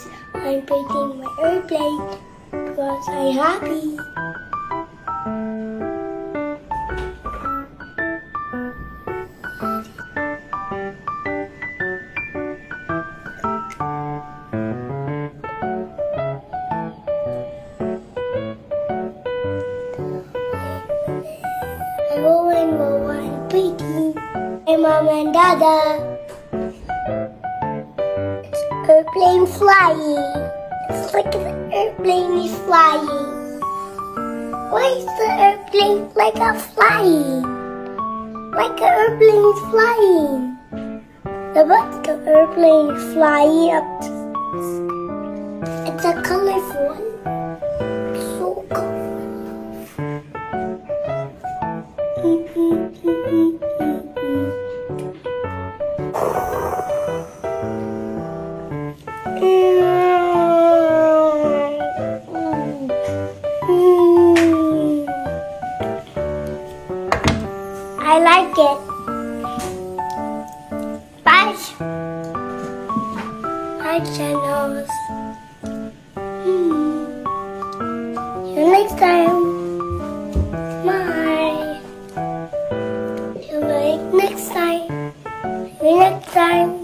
guys, I'm painting my airplane because I'm happy. I'm painting. Hey, Mom and Dada. Airplane flying. It's like the airplane is flying. Why is the airplane like a flying? Like the airplane is flying. But the airplane is flying up. It's a colorful one. So colorful. I like it. Bye. Bye, channels. See you next time. Bye. See you next time. See you next time.